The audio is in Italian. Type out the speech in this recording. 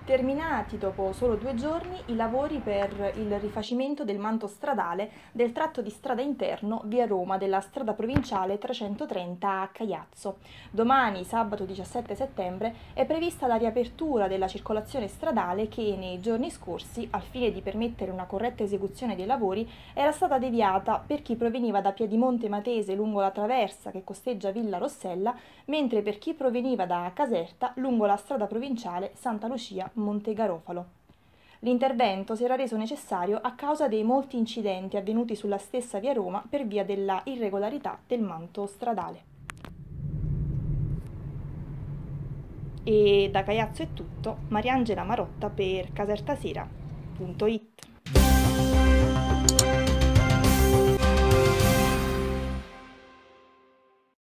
Terminati dopo solo 2 giorni i lavori per il rifacimento del manto stradale del tratto di strada interno via Roma della strada provinciale 330 a Caiazzo. Domani, sabato 17 settembre, è prevista la riapertura della circolazione stradale che nei giorni scorsi, al fine di permettere una corretta esecuzione dei lavori, era stata deviata per chi proveniva da Piedimonte Matese lungo la traversa che costeggia Villa Rossella, mentre per chi proveniva da Caserta lungo la strada provinciale Santa Lucia Monte Garofalo. L'intervento si era reso necessario a causa dei molti incidenti avvenuti sulla stessa via Roma per via della irregolarità del manto stradale. E da Caiazzo è tutto, Mariangela Marotta per casertasera.it.